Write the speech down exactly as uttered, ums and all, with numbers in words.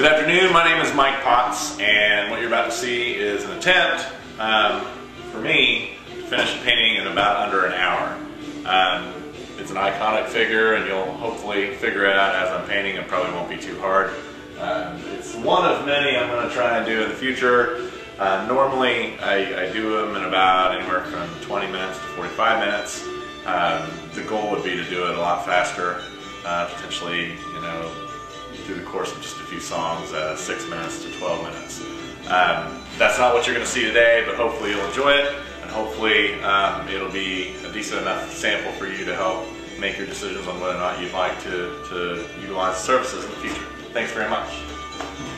Good afternoon, my name is Mike Potts, and what you're about to see is an attempt, um, for me, to finish a painting in about under an hour. Um, it's an iconic figure, and you'll hopefully figure it out as I'm painting. It probably won't be too hard. Um, it's one of many I'm going to try and do in the future. Uh, normally, I, I do them in about anywhere from twenty minutes to forty-five minutes. Um, the goal would be to do it a lot faster, uh, potentially, you know, through the course of just a few songs, uh, six minutes to twelve minutes. Um, that's not what you're going to see today, but hopefully you'll enjoy it, and hopefully um, it'll be a decent enough sample for you to help make your decisions on whether or not you'd like to, to utilize services in the future. Thanks very much.